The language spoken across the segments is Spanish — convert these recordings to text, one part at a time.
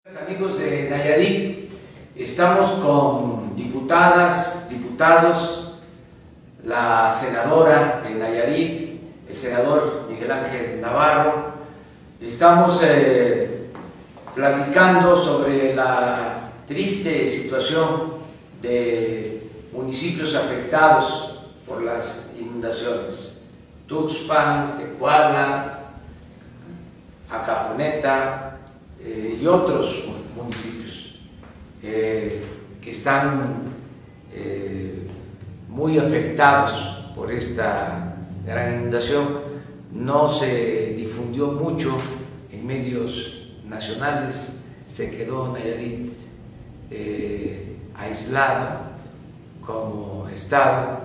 Amigos de Nayarit, estamos con diputadas, diputados, la senadora de Nayarit, el senador Miguel Ángel Navarro. Estamos platicando sobre la triste situación de municipios afectados por las inundaciones: Tuxpan, Tecuala, Acaponeta y otros municipios que están muy afectados por esta gran inundación. No se difundió mucho en medios nacionales, se quedó Nayarit aislado como estado,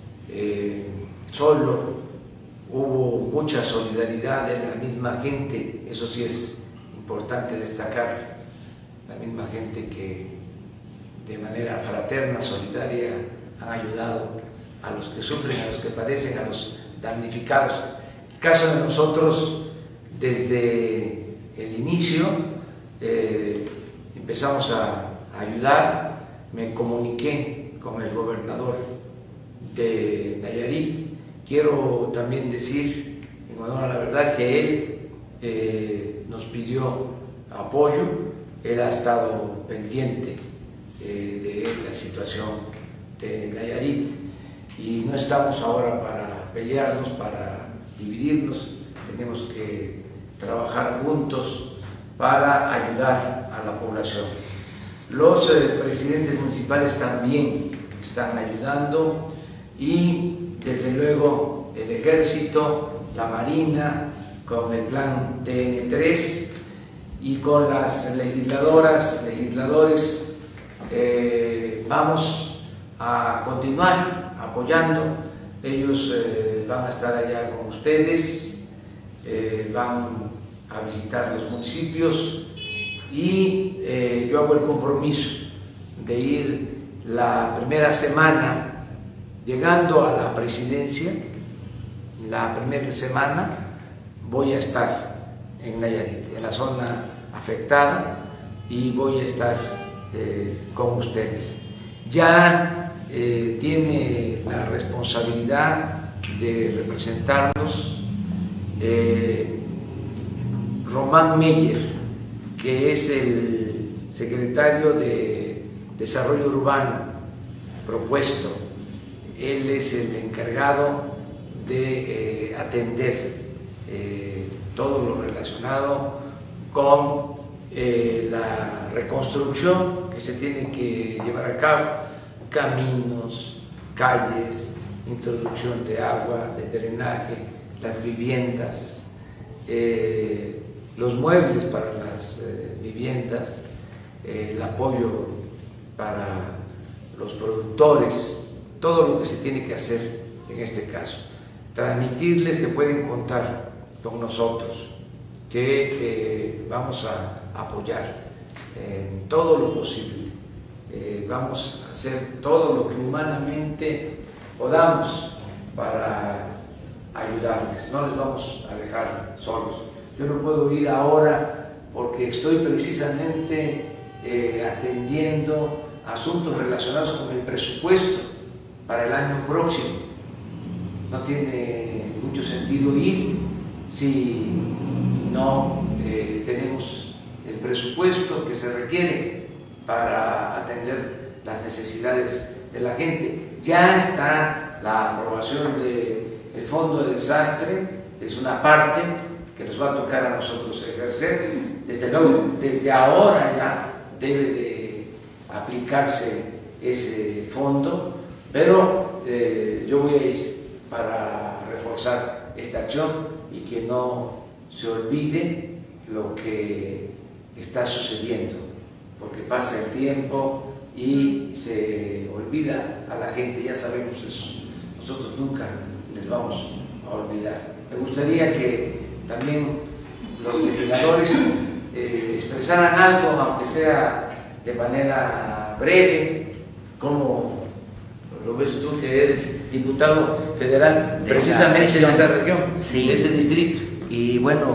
solo. Hubo mucha solidaridad de la misma gente, eso sí es importante destacar, la misma gente que de manera fraterna, solidaria, han ayudado a los que sufren, a los que padecen, a los damnificados. En el caso de nosotros, desde el inicio empezamos a ayudar. Me comuniqué con el gobernador de Nayarit. Quiero también decir, en honor a la verdad, que él nos pidió apoyo. Él ha estado pendiente de la situación de Nayarit, y no estamos ahora para pelearnos, para dividirnos. Tenemos que trabajar juntos para ayudar a la población. Los presidentes municipales también están ayudando, y desde luego el Ejército, la Marina, con el plan TN3, y con las legisladoras, legisladores, vamos a continuar apoyando. Ellos van a estar allá con ustedes, van a visitar los municipios, y yo hago el compromiso de ir la primera semana, llegando a la presidencia. La primera semana voy a estar en Nayarit, en la zona afectada, y voy a estar con ustedes. Ya tiene la responsabilidad de representarnos Román Meyer, que es el secretario de Desarrollo Urbano propuesto. Él es el encargado de atender todo lo relacionado con la reconstrucción que se tiene que llevar a cabo: caminos, calles, introducción de agua, de drenaje, las viviendas, los muebles para las viviendas, el apoyo para los productores, todo lo que se tiene que hacer en este caso. Transmitirles que pueden contar con nosotros, que vamos a apoyar en todo lo posible. Vamos a hacer todo lo que humanamente podamos para ayudarles. No les vamos a dejar solos. Yo no puedo ir ahora porque estoy precisamente atendiendo asuntos relacionados con el presupuesto para el año próximo. No tiene mucho sentido ir si no tenemos el presupuesto que se requiere para atender las necesidades de la gente. Ya está la aprobación del Fondo de Desastre, es una parte que nos va a tocar a nosotros ejercer. Desde luego, desde ahora ya debe de aplicarse ese fondo, pero yo voy a ir para reforzar esta acción y que no se olvide lo que está sucediendo, porque pasa el tiempo y se olvida a la gente. Ya sabemos eso, nosotros nunca les vamos a olvidar. Me gustaría que también los legisladores expresaran algo, aunque sea de manera breve. ¿Cómo lo ves tú, que eres diputado federal precisamente de esa región, sí, de ese distrito? Y bueno,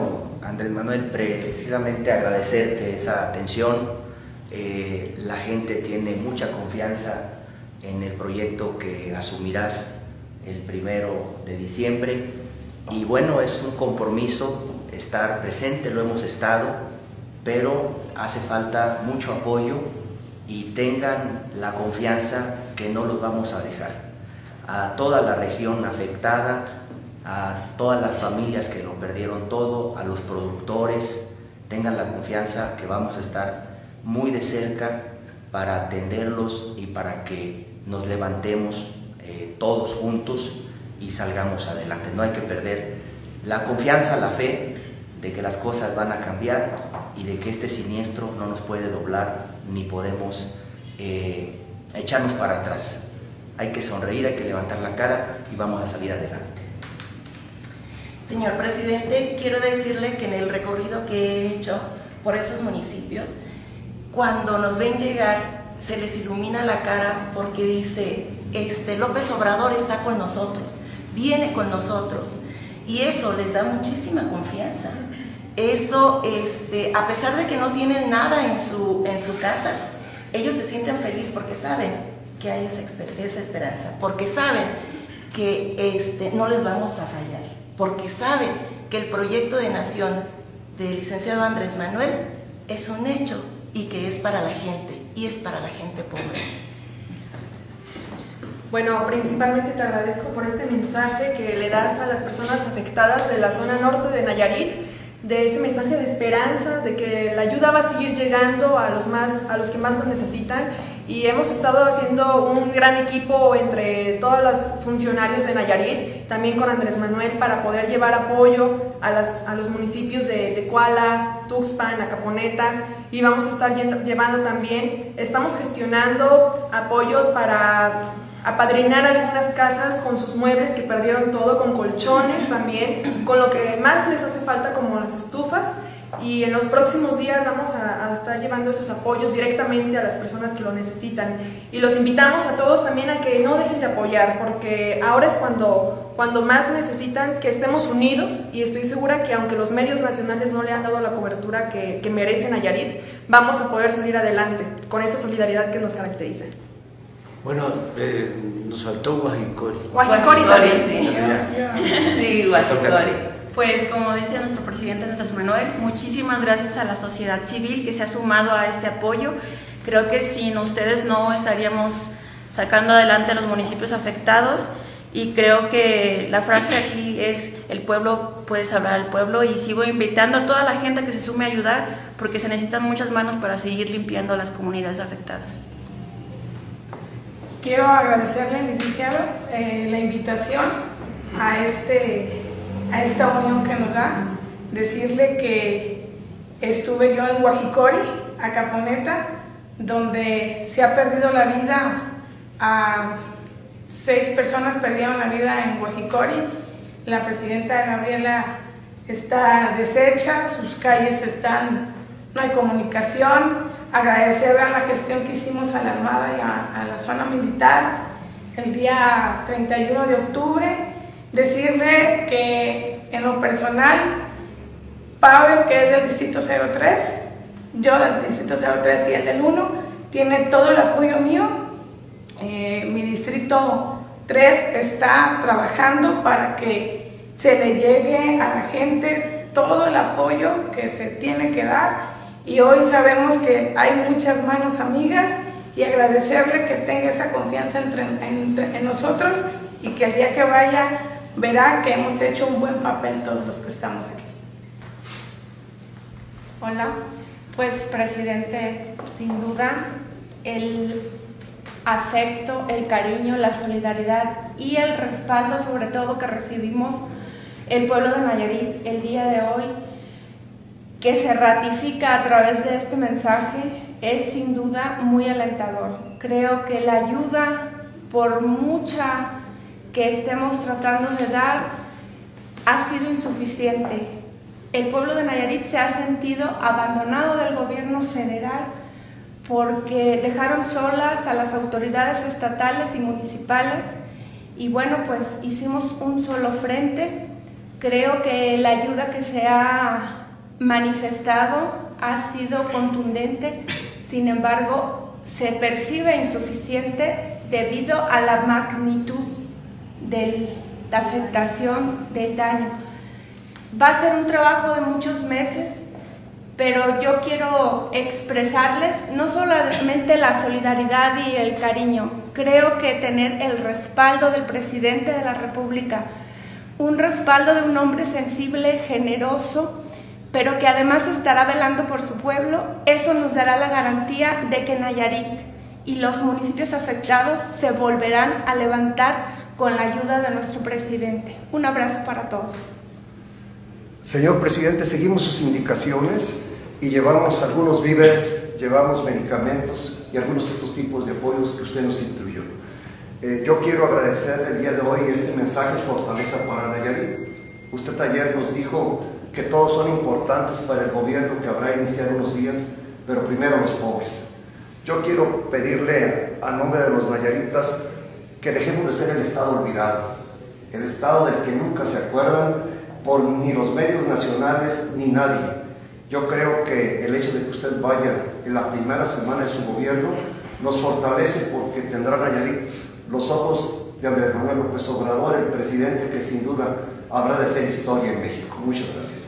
Andrés Manuel, precisamente agradecerte esa atención. La gente tiene mucha confianza en el proyecto que asumirás el 1 de diciembre y bueno, es un compromiso estar presente, lo hemos estado, pero hace falta mucho apoyo y tengan la confianza que no los vamos a dejar. A toda la región afectada, a todas las familias que lo perdieron todo, a los productores, tengan la confianza que vamos a estar muy de cerca para atenderlos y para que nos levantemos todos juntos y salgamos adelante. No hay que perder la confianza, la fe de que las cosas van a cambiar y de que este siniestro no nos puede doblar ni podemos echarnos para atrás. Hay que sonreír, hay que levantar la cara y vamos a salir adelante. Señor presidente, quiero decirle que en el recorrido que he hecho por esos municipios, cuando nos ven llegar, se les ilumina la cara porque dice, López Obrador está con nosotros, viene con nosotros, y eso les da muchísima confianza. Eso, a pesar de que no tienen nada en su casa, ellos se sienten felices porque saben que hay esa esperanza, porque saben que no les vamos a fallar, porque saben que el proyecto de nación del licenciado Andrés Manuel es un hecho y que es para la gente, y es para la gente pobre. Bueno, principalmente te agradezco por este mensaje que le das a las personas afectadas de la zona norte de Nayarit, de ese mensaje de esperanza, de que la ayuda va a seguir llegando a los que más lo necesitan, y hemos estado haciendo un gran equipo entre todos los funcionarios de Nayarit, también con Andrés Manuel, para poder llevar apoyo a los municipios de Tecuala, Tuxpan, Acaponeta, y vamos a estar llevando también, estamos gestionando apoyos para apadrinar algunas casas con sus muebles que perdieron todo, con colchones también, con lo que más les hace falta como las estufas, y en los próximos días vamos a estar llevando esos apoyos directamente a las personas que lo necesitan, y los invitamos a todos también a que no dejen de apoyar, porque ahora es cuando más necesitan que estemos unidos, y estoy segura que aunque los medios nacionales no le han dado la cobertura que merece Nayarit, vamos a poder salir adelante con esa solidaridad que nos caracteriza. Bueno, nos faltó Guajicori. Guajicori también, sí. Sí, Guajicori. Pues como dice nuestro presidente Andrés Manuel, muchísimas gracias a la sociedad civil que se ha sumado a este apoyo. Creo que sin ustedes no estaríamos sacando adelante a los municipios afectados, y creo que la frase aquí es: el pueblo puede salvar al pueblo, y sigo invitando a toda la gente que se sume a ayudar, porque se necesitan muchas manos para seguir limpiando a las comunidades afectadas. Quiero agradecerle, licenciado, la invitación a esta unión que nos da, decirle que estuve yo en Guajicori, Acaponeta, donde se ha perdido la vida, 6 personas perdieron la vida en Guajicori. La presidenta Gabriela está deshecha, sus calles no hay comunicación. Agradecer a la gestión que hicimos a la Armada y a la zona militar el día 31 de octubre, decirle que en lo personal, Pavel, que es del Distrito 03, yo del Distrito 03 y el del 1, tiene todo el apoyo mío. Mi Distrito 3 está trabajando para que se le llegue a la gente todo el apoyo que se tiene que dar. Y hoy sabemos que hay muchas manos amigas, y agradecerle que tenga esa confianza en nosotros, y que el día que vaya verá que hemos hecho un buen papel todos los que estamos aquí. Hola, pues presidente, sin duda el afecto, el cariño, la solidaridad y el respaldo sobre todo que recibimos el pueblo de Nayarit el día de hoy, que se ratifica a través de este mensaje, es sin duda muy alentador. Creo que la ayuda, por mucha que estemos tratando de dar, ha sido insuficiente. El pueblo de Nayarit se ha sentido abandonado del gobierno federal porque dejaron solas a las autoridades estatales y municipales, y bueno, pues hicimos un solo frente. Creo que la ayuda que se ha manifestado ha sido contundente, sin embargo, se percibe insuficiente debido a la magnitud de la afectación del daño. Va a ser un trabajo de muchos meses, pero yo quiero expresarles no solamente la solidaridad y el cariño, creo que tener el respaldo del presidente de la República, un respaldo de un hombre sensible, generoso, pero que además estará velando por su pueblo, eso nos dará la garantía de que Nayarit y los municipios afectados se volverán a levantar con la ayuda de nuestro presidente. Un abrazo para todos. Señor presidente, seguimos sus indicaciones y llevamos algunos víveres, llevamos medicamentos y algunos otros tipos de apoyos que usted nos instruyó. Yo quiero agradecer el día de hoy este mensaje Fortaleza para Nayarit. Usted ayer nos dijo que todos son importantes para el gobierno que habrá iniciado unos días, pero primero los pobres. Yo quiero pedirle a nombre de los nayaritas que dejemos de ser el Estado olvidado, el Estado del que nunca se acuerdan por ni los medios nacionales ni nadie. Yo creo que el hecho de que usted vaya en la primera semana de su gobierno nos fortalece porque tendrá Nayarit los ojos de Andrés Manuel López Obrador, el presidente que sin duda habrá de hacer historia en México. Muchas gracias.